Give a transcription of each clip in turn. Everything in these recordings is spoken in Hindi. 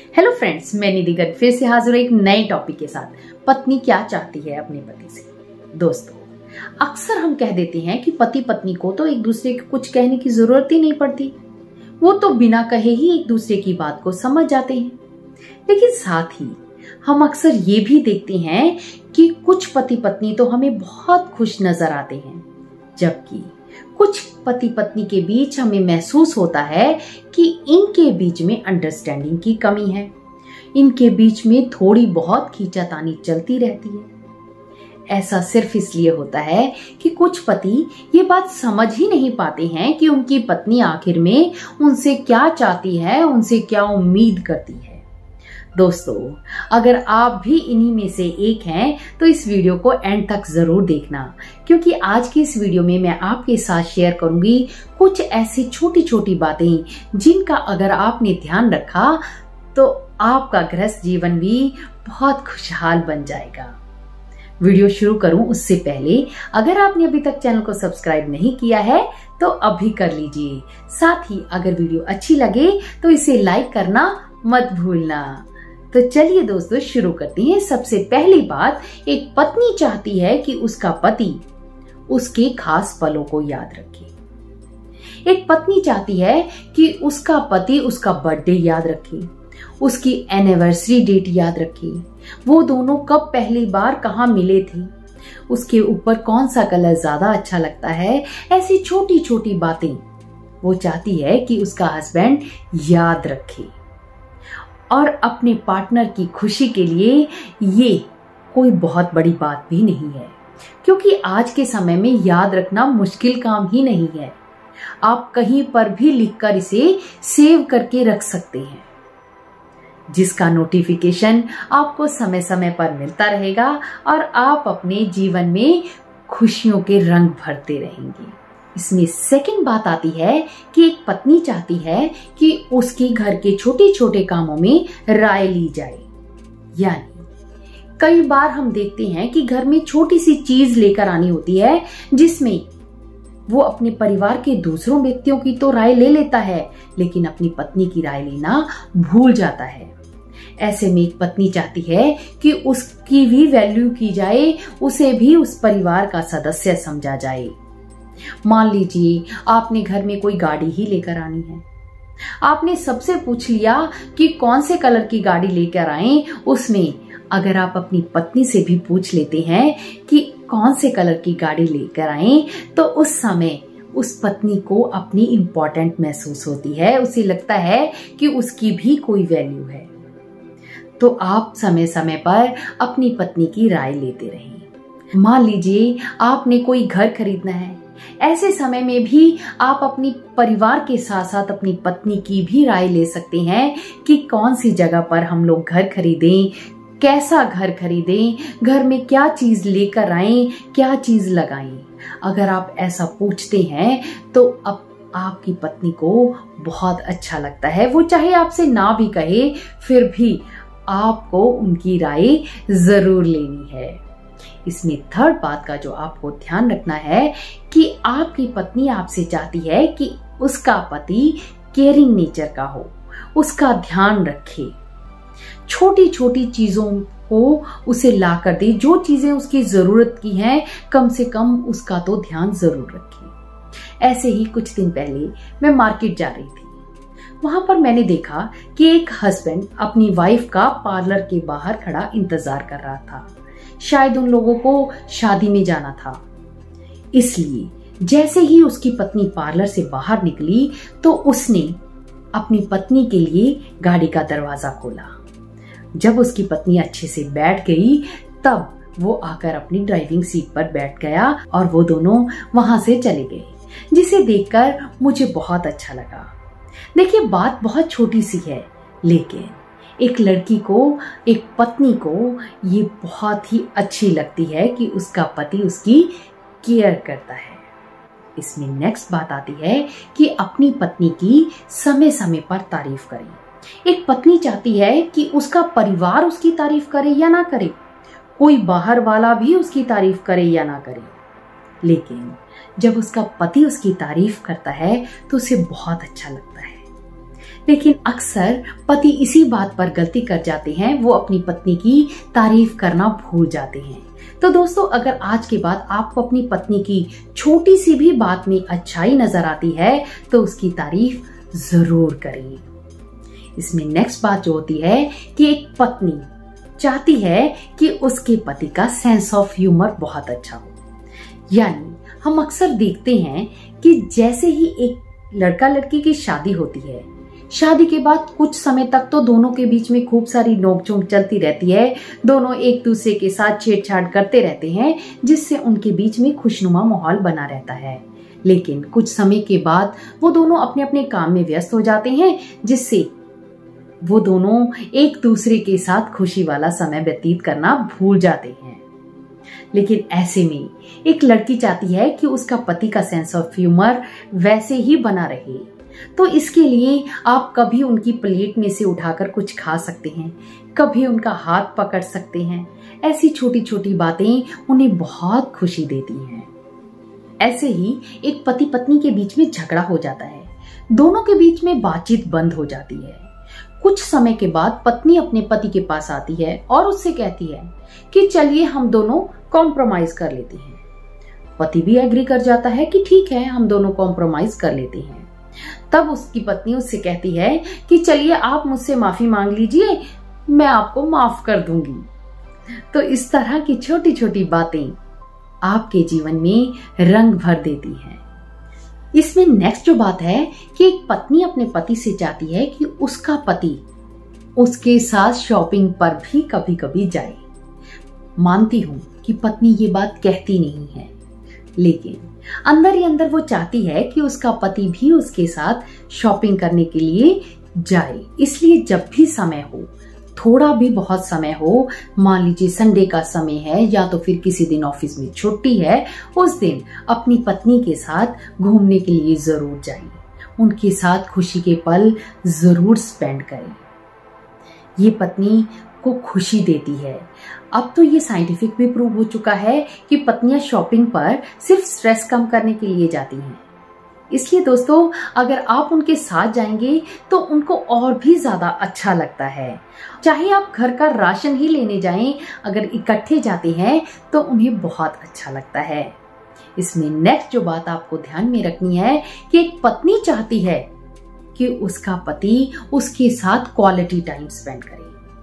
हेलो फ्रेंड्स, मैं निधि गर्ग फिर से हाजिर हूं एक नए टॉपिक के साथ। पत्नी क्या चाहती है अपने पति से। दोस्तों, अक्सर हम कह देते हैं कि पति पत्नी को तो एक दूसरे को कुछ कहने की जरूरत ही नहीं पड़ती, वो तो बिना कहे ही एक दूसरे की बात को समझ जाते हैं। लेकिन साथ ही हम अक्सर ये भी देखते हैं कि कुछ पति पत्नी तो हमें बहुत खुश नजर आते हैं, जबकि कुछ पति पत्नी के बीच हमें महसूस होता है कि इनके बीच में अंडरस्टैंडिंग की कमी है, इनके बीच में थोड़ी बहुत खींचातानी चलती रहती है। ऐसा सिर्फ इसलिए होता है कि कुछ पति ये बात समझ ही नहीं पाते हैं कि उनकी पत्नी आखिर में उनसे क्या चाहती है, उनसे क्या उम्मीद करती है। दोस्तों, अगर आप भी इन्हीं में से एक हैं तो इस वीडियो को एंड तक जरूर देखना, क्योंकि आज की इस वीडियो में मैं आपके साथ शेयर करूंगी कुछ ऐसी छोटी छोटी बातें जिनका अगर आपने ध्यान रखा तो आपका गृहस्थ जीवन भी बहुत खुशहाल बन जाएगा। वीडियो शुरू करूं उससे पहले अगर आपने अभी तक चैनल को सब्सक्राइब नहीं किया है तो अभी कर लीजिए। साथ ही अगर वीडियो अच्छी लगे तो इसे लाइक करना मत भूलना। तो चलिए दोस्तों, शुरू करते हैं। सबसे पहली बात, एक पत्नी चाहती है कि उसका पति उसके खास पलों को याद रखे। एक पत्नी चाहती है कि उसका पति उसका बर्थडे याद रखे, उसकी एनिवर्सरी डेट याद रखे, वो दोनों कब पहली बार कहाँ मिले थे, उसके ऊपर कौन सा कलर ज्यादा अच्छा लगता है। ऐसी छोटी छोटी बातें वो चाहती है कि उसका हस्बैंड याद रखे। और अपने पार्टनर की खुशी के लिए ये कोई बहुत बड़ी बात भी नहीं है, क्योंकि आज के समय में याद रखना मुश्किल काम ही नहीं है। आप कहीं पर भी लिखकर इसे सेव करके रख सकते हैं, जिसका नोटिफिकेशन आपको समय समय पर मिलता रहेगा और आप अपने जीवन में खुशियों के रंग भरते रहेंगे। इसमें सेकंड बात आती है कि एक पत्नी चाहती है कि उसके घर के छोटे छोटे कामों में राय ली जाए। यानी कई बार हम देखते हैं कि घर में छोटी सी चीज लेकर आनी होती है, जिसमें वो अपने परिवार के दूसरों व्यक्तियों की तो राय ले लेता है, लेकिन अपनी पत्नी की राय लेना भूल जाता है। ऐसे में एक पत्नी चाहती है कि उसकी भी वैल्यू की जाए, उसे भी उस परिवार का सदस्य समझा जाए। मान लीजिए आपने घर में कोई गाड़ी ही लेकर आनी है, आपने सबसे पूछ लिया कि कौन से कलर की गाड़ी लेकर आएं। उसमें अगर आप अपनी पत्नी से भी पूछ लेते हैं कि कौन से कलर की गाड़ी लेकर आएं, तो उस समय उस पत्नी को अपनी इम्पोर्टेंट महसूस होती है, उसे लगता है कि उसकी भी कोई वैल्यू है। तो आप समय समय पर अपनी पत्नी की राय लेते रहें। मान लीजिए आपने कोई घर खरीदना है, ऐसे समय में भी आप अपनी परिवार के साथ साथ अपनी पत्नी की भी राय ले सकते हैं कि कौन सी जगह पर हम लोग घर खरीदें, कैसा घर खरीदें, घर में क्या चीज लेकर आएं, क्या चीज लगाएं। अगर आप ऐसा पूछते हैं तो अब आपकी पत्नी को बहुत अच्छा लगता है। वो चाहे आपसे ना भी कहे, फिर भी आपको उनकी राय जरूर लेनी है। इसमें थर्ड बात का जो आपको ध्यान रखना है कि आपकी पत्नी आपसे चाहती है कि उसका पति केयरिंग नेचर का हो, उसका ध्यान रखे, छोटी छोटी चीजों को उसे ला कर दे, जो चीजें उसकी जरूरत की हैं कम से कम उसका तो ध्यान जरूर रखे। ऐसे ही कुछ दिन पहले मैं मार्केट जा रही थी, वहां पर मैंने देखा कि एक हस्बैंड अपनी वाइफ का पार्लर के बाहर खड़ा इंतजार कर रहा था। शायद उन लोगों को शादी में जाना था, इसलिए जैसे ही उसकी पत्नी पार्लर से बाहर निकली तो उसने अपनी पत्नी के लिए गाड़ी का दरवाजा खोला। जब उसकी पत्नी अच्छे से बैठ गई तब वो आकर अपनी ड्राइविंग सीट पर बैठ गया और वो दोनों वहां से चले गए, जिसे देखकर मुझे बहुत अच्छा लगा। देखिए, बात बहुत छोटी सी है, लेकिन एक लड़की को, एक पत्नी को ये बहुत ही अच्छी लगती है कि उसका पति उसकी केयर करता है। इसमें नेक्स्ट बात आती है कि अपनी पत्नी की समय समय पर तारीफ करें। एक पत्नी चाहती है कि उसका परिवार उसकी तारीफ करे या ना करे, कोई बाहर वाला भी उसकी तारीफ करे या ना करे, लेकिन जब उसका पति उसकी तारीफ करता है तो उसे बहुत अच्छा लगता है। लेकिन अक्सर पति इसी बात पर गलती कर जाते हैं, वो अपनी पत्नी की तारीफ करना भूल जाते हैं। तो दोस्तों, अगर आज के बाद आपको अपनी पत्नी की छोटी सी भी बात में अच्छाई नजर आती है तो उसकी तारीफ जरूर करें। इसमें नेक्स्ट बात जो होती है कि एक पत्नी चाहती है कि उसके पति का सेंस ऑफ ह्यूमर बहुत अच्छा हो। यानी हम अक्सर देखते हैं कि जैसे ही एक लड़का लड़की की शादी होती है, शादी के बाद कुछ समय तक तो दोनों के बीच में खूब सारी नोकझोंक चलती रहती है, दोनों एक दूसरे के साथ छेड़छाड़ करते रहते हैं, जिससे उनके बीच में खुशनुमा माहौल बना रहता है। लेकिन कुछ समय के बाद वो दोनों अपने अपने काम में व्यस्त हो जाते हैं, जिससे वो दोनों एक दूसरे के साथ खुशी वाला समय व्यतीत करना भूल जाते हैं। लेकिन ऐसे में एक लड़की चाहती है कि उसका पति का सेंस ऑफ ह्यूमर वैसे ही बना रहे। तो इसके लिए आप कभी उनकी प्लेट में से उठाकर कुछ खा सकते हैं, कभी उनका हाथ पकड़ सकते हैं। ऐसी छोटी छोटी बातें उन्हें बहुत खुशी देती हैं। ऐसे ही एक पति पत्नी के बीच में झगड़ा हो जाता है, दोनों के बीच में बातचीत बंद हो जाती है। कुछ समय के बाद पत्नी अपने पति के पास आती है और उससे कहती है कि चलिए हम दोनों कॉम्प्रोमाइज कर लेते हैं। पति भी एग्री कर जाता है कि ठीक है, हम दोनों कॉम्प्रोमाइज कर लेते हैं। तब उसकी पत्नी उससे कहती है कि चलिए आप मुझसे माफी मांग लीजिए, मैं आपको माफ कर दूंगी। तो इस तरह की छोटी छोटी बातें आपके जीवन में रंग भर देती हैं। इसमें नेक्स्ट जो बात है कि एक पत्नी अपने पति से चाहती है कि उसका पति उसके साथ शॉपिंग पर भी कभी कभी जाए। मानती हूं कि पत्नी ये बात कहती नहीं है, लेकिन अंदर ही अंदर वो चाहती है कि उसका पति भी उसके साथ शॉपिंग करने के लिए जाए। इसलिए जब भी समय हो, थोड़ा भी बहुत समय हो, मान लीजिए संडे का समय है या तो फिर किसी दिन ऑफिस में छुट्टी है, उस दिन अपनी पत्नी के साथ घूमने के लिए जरूर जाइए, उनके साथ खुशी के पल जरूर स्पेंड करें। ये पत्नी को खुशी देती है। अब तो ये साइंटिफिक भी प्रूव हो चुका है कि पत्नियां शॉपिंग पर सिर्फ स्ट्रेस कम करने के लिए जाती हैं। इसलिए दोस्तों, अगर आप उनके साथ जाएंगे तो उनको और भी ज्यादा अच्छा लगता है। चाहे आप घर का राशन ही लेने जाएं, अगर इकट्ठे जाते हैं तो उन्हें बहुत अच्छा लगता है। इसमें नेक्स्ट जो बात आपको ध्यान में रखनी है कि एक पत्नी चाहती है कि उसका पति उसके साथ क्वालिटी टाइम स्पेंड करे।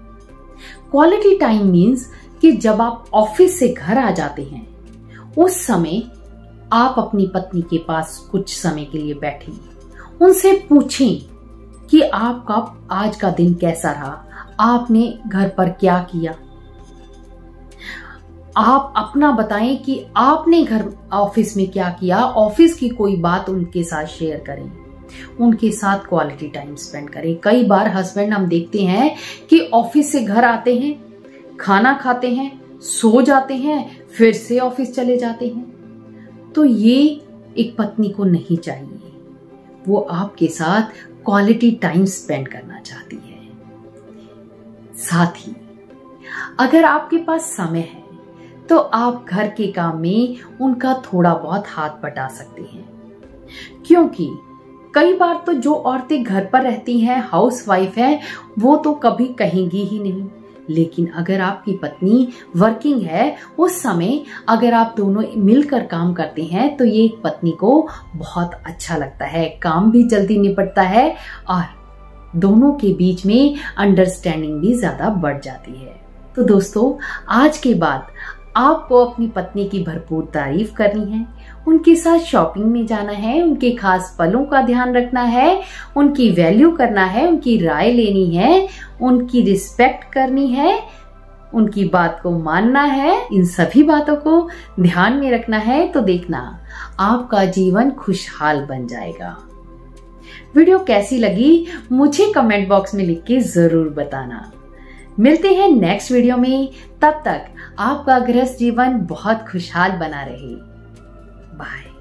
क्वालिटी टाइम मीन्स कि जब आप ऑफिस से घर आ जाते हैं, उस समय आप अपनी पत्नी के पास कुछ समय के लिए बैठें, उनसे पूछें कि आपका आज का दिन कैसा रहा, आपने घर पर क्या किया। आप अपना बताएं कि आपने घर ऑफिस में क्या किया, ऑफिस की कोई बात उनके साथ शेयर करें, उनके साथ क्वालिटी टाइम स्पेंड करें। कई बार हस्बैंड हम देखते हैं कि ऑफिस से घर आते हैं, खाना खाते हैं, सो जाते हैं, फिर से ऑफिस चले जाते हैं। तो ये एक पत्नी को नहीं चाहिए। वो आपके साथ क्वालिटी टाइम स्पेंड करना चाहती है। साथ ही अगर आपके पास समय है तो आप घर के काम में उनका थोड़ा बहुत हाथ बटा सकते हैं, क्योंकि कई बार तो जो औरतें घर पर रहती हैं, हाउसवाइफ है, वो तो कभी कहेंगी ही नहीं। लेकिन अगर आपकी पत्नी वर्किंग है, उस समय अगर आप दोनों मिलकर काम करते हैं तो ये एक पत्नी को बहुत अच्छा लगता है। काम भी जल्दी निपटता है और दोनों के बीच में अंडरस्टैंडिंग भी ज्यादा बढ़ जाती है। तो दोस्तों, आज के बाद आपको अपनी पत्नी की भरपूर तारीफ करनी है, उनके साथ शॉपिंग में जाना है, उनके खास पलों का ध्यान रखना है, उनकी वैल्यू करना है, उनकी राय लेनी है, उनकी रिस्पेक्ट करनी है, उनकी बात को मानना है। इन सभी बातों को ध्यान में रखना है तो देखना आपका जीवन खुशहाल बन जाएगा। वीडियो कैसी लगी मुझे कमेंट बॉक्स में लिख के जरूर बताना। मिलते हैं नेक्स्ट वीडियो में, तब तक आपका गृहस्थ जीवन बहुत खुशहाल बना रहे। बाय।